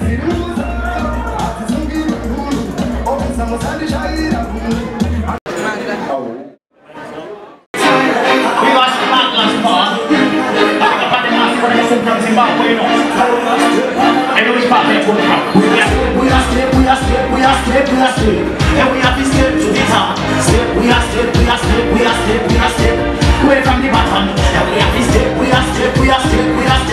Away from the bottom, we are step, we are step, we are step, we are step.